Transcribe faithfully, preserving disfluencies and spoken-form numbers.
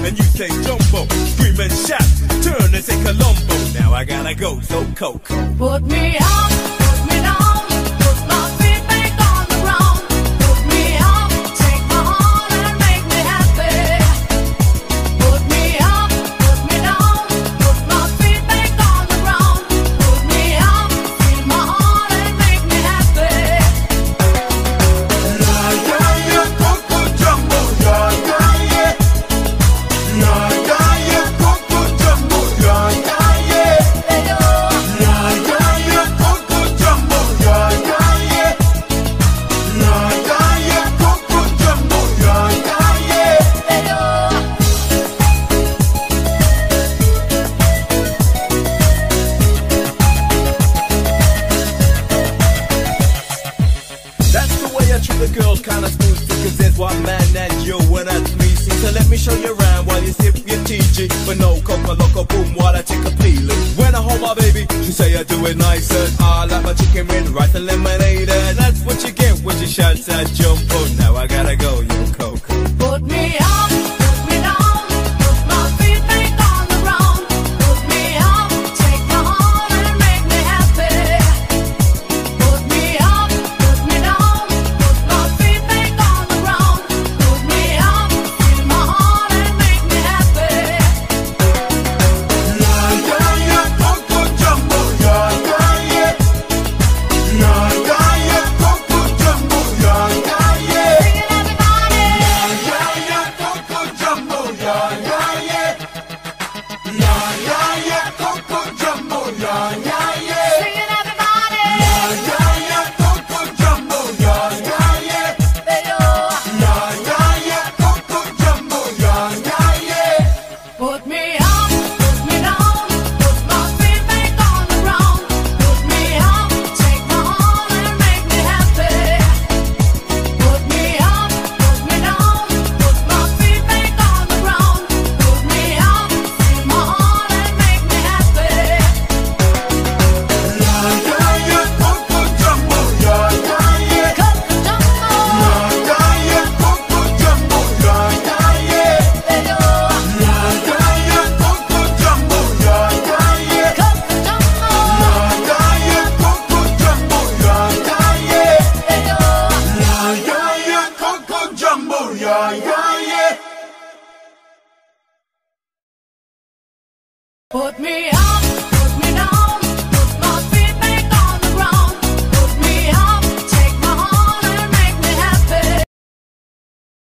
and you say jumbo. Scream and shout, turn and say Colombo. Now I gotta go, so Coco. Put me up, put me down, put my feet back on the ground. Put me up, take my heart and make me happy. Put me up, put me down, put my feet back on the ground. Put me up, feel my heart and make me happy. La ya ya Coco Jumbo, ya ya yeah. La ya ya Coco Jumbo, ya ya yeah. La ya ya Coco Jumbo, ya ya yeah. La ya ya Coco Jumbo, ya ya yeah. That's the way I treat the girls, kinda smooth, cause there's one man and you and that's me. See, so let me show you around while you sip your T G. But no coca loco boom while I take a peeling. When I hold my baby, she say I do it nicer. I like my chicken with rice and lemonade. And that's what you get when you shout that jumbo. Now I gotta go, yo Coco. Put me up, put me down, put my feet back on the ground. Put me up, take my heart and make me happy. Put me up, put me down, put my feet back on the ground. Put me up, feel my heart and make me happy. La ya ya Coco Jumbo, ya ya yeah. La ya ya Coco Jumbo, ya ya yeah. Singing everybody. La ya ya Coco Jumbo, ya ya yeah. La ya ya Coco Jumbo, ya ya yeah. Singing everybody. La ya ya Coco Jumbo, ya ya yeah. La ya ya Coco Jumbo, ya ya yeah. Put me up, put me down, put my feet back on the ground. Put me up, take my heart and make me happy. Put me up, put me down, put my feet back on the ground. Put me up, feel my heart and make me happy. La ya ya Coco Jumbo, ya ya yeah. Coco Jumbo, La ya ya Coco Jumbo, ya ya yeah. Coco La ya ya Coco Jumbo, ya ya yeah. Jumbo, La ya ya Coco Jumbo, ya ya yeah. La ya ya Coco Jumbo, ya ya yeah. Put me up.